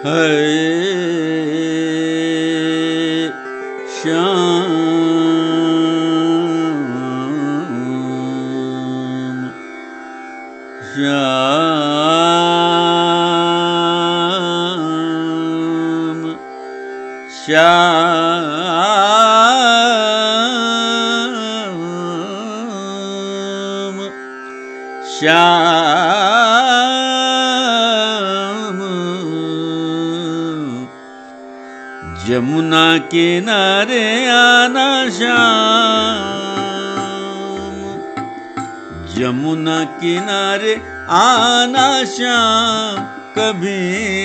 हरे श्याम श्याम श्याम श्याम जमुना किनारे आना श्याम, जमुना किनारे आना श्याम कभी,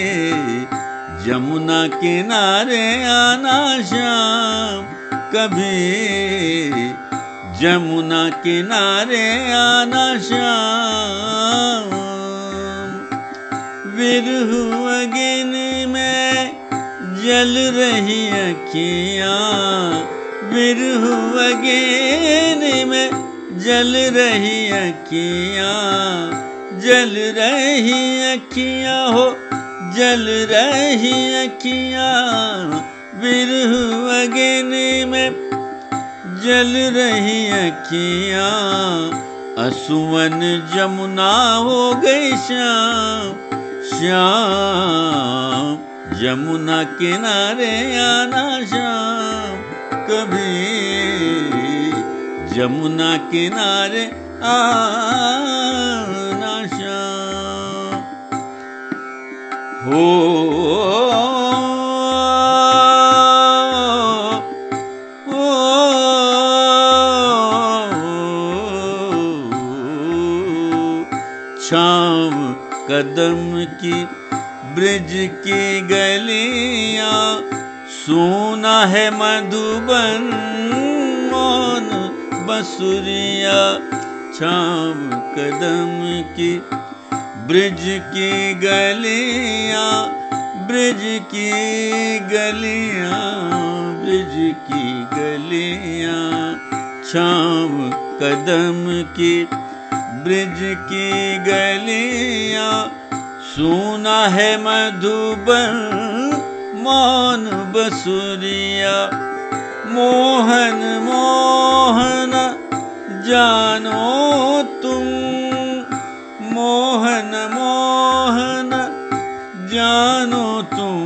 जमुना किनारे आना श्याम कभी, जमुना किनारे आना श्याम। विरह अग्नि में जल रही अखियाँ, विरह अग्नि में जल रही अखियाँ, जल रही अखियाँ हो, जल रही अखियाँ, विरह अग्नि में जल रही अखियाँ, असुवन जमुना हो गई श्याम, श्याम जमुना किनारे आना श्याम कभी, जमुना किनारे आना श्याम। हो शाम कदम की ब्रिज की गलियां, सूना है मधुबन मौन बसुरिया, शाम कदम की ब्रिज की गलियां, ब्रिज की गलियां, ब्रिज की गलियां, शाम कदम की ब्रिज की गलियां, सूना है मधुबन मौन बसुरिया, मोहन मोहन जानो तुम, मोहन मोहन जानो तुम,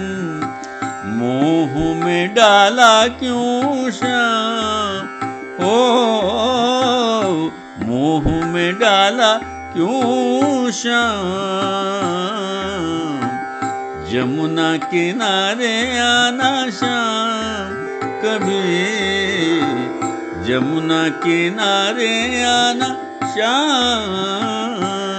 मोह में डाला क्यों श्याम, ओ मोह में डाला क्यों श्याम, जमुना किनारे आना श्याम कभी, जमुना किनारे आना श्याम।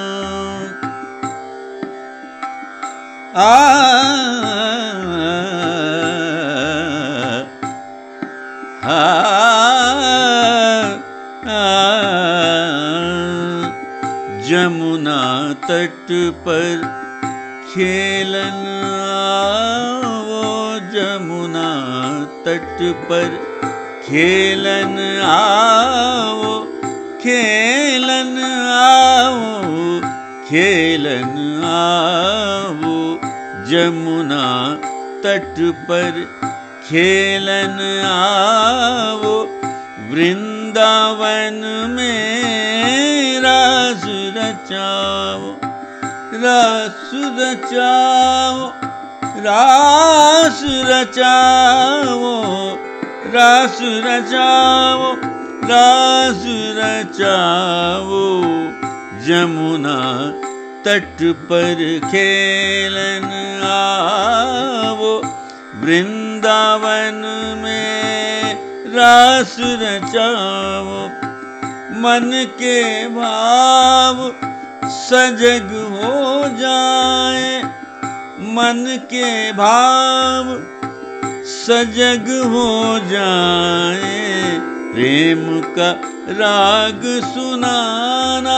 जमुना तट पर खेलन आओ, जमुना तट पर खेलन आओ, खेलन आओ, खेलन आओ, जमुना तट पर खेलन आओ, वृंदावन में रास रचाओ, रास रचाओ, रास रचाओ, रास रचाओ, रास रचाओ, जमुना तट पर खेलन आओ, वृंदावन में रास रचाओ, मन के भाव सजग हो जाए, मन के भाव सजग हो जाए, प्रेम का राग सुनाना,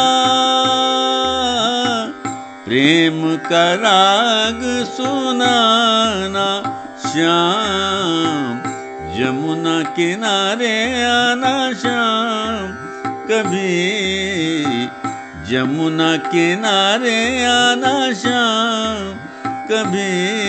प्रेम का राग सुनाना श्याम, जमुना किनारे आना श्याम कभी, जमुना किनारे आना श्याम कभी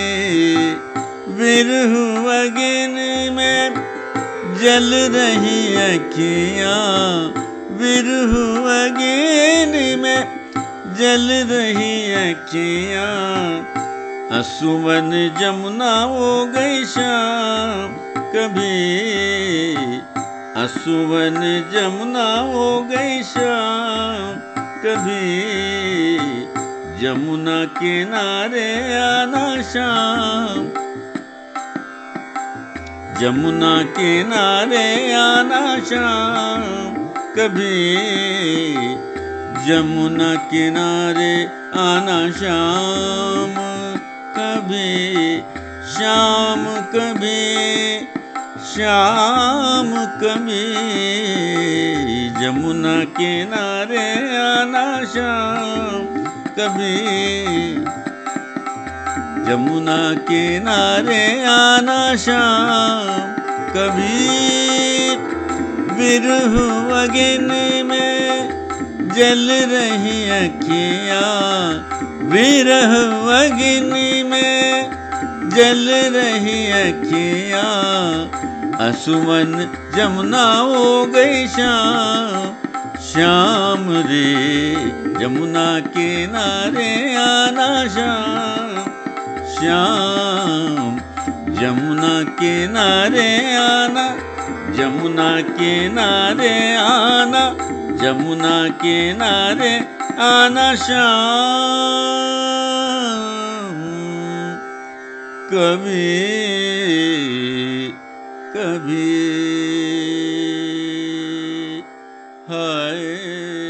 विरह अगिन में जल रही अखियाँ, विरह अगिन में जल रही अखियाँ, असुवन जमुना हो गई शाम कभी, असुवन जमुना हो गई शाम कभी, जमुना किनारे आना शाम, जमुना किनारे आना शाम कभी, जमुना किनारे आना शाम कभी, शाम कभी, शाम कभी, जमुना किनारे आना शाम कभी, जमुना किनारे आना शाम कभी, विरह अगिन में जल रही अखियाँ, विरह अगिन में जल रही अखियाँ, असुवन जमुना हो गई शाम, श्याम रे जमुना किनारे आना शाम, श्याम जमुना किनारे आना, जमुना किनारे आना, जमुना किनारे आना शाम कभी कभी, हाय।